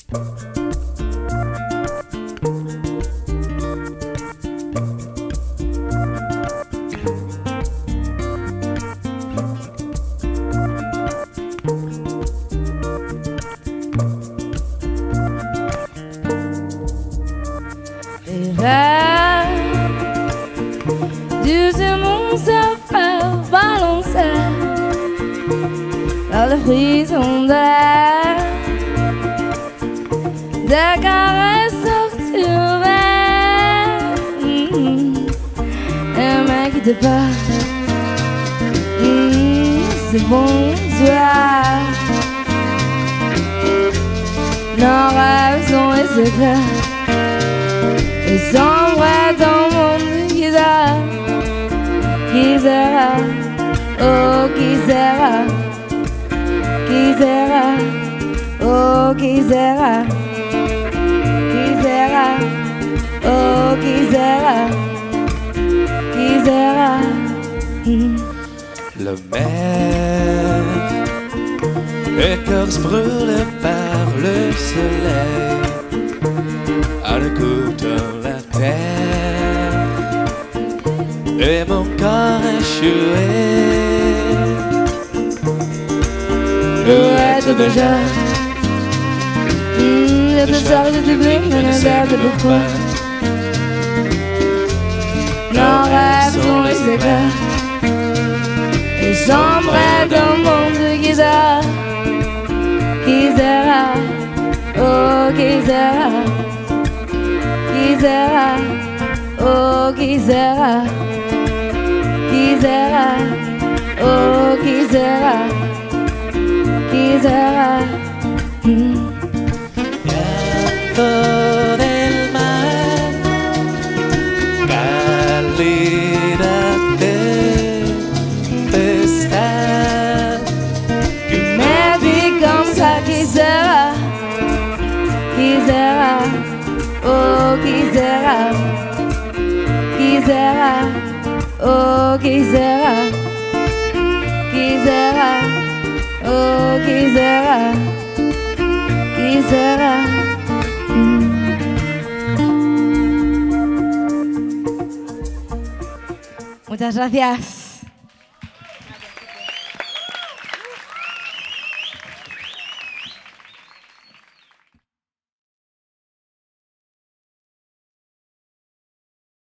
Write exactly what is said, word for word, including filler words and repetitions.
Dans le frisson de l'air, des caresses torturées, mmh. Un mec qui te parle, mmh. C'est bonsoir. Nos rêves sont les secrets, et sont vrais dans le monde qui sera, qui sera, oh qui sera. Qui sera, oh qui sera, qui sera, oh qui sera, qui sera. Mm. Le mer, écorce brûlé par le soleil, à l'écoute de la terre, et mon corps échoué. Où es-tu déjà? mmh, Je te sors, je t'oublie, mais ne sais pas pourquoi. Nos rêves sont les secrets, ils sont près d'un monde qui sera, qui sera, oh qui sera, qui sera, oh qui sera, qui sera, oh qui sera. Qui sera, mm. Canto del mar, cálida tempestad, que me dit comme ça qui sera, qui sera, oh qui sera, qui sera, oh qui sera, qui sera. Oh, qui sera, qui sera. Mm. Muchas gracias.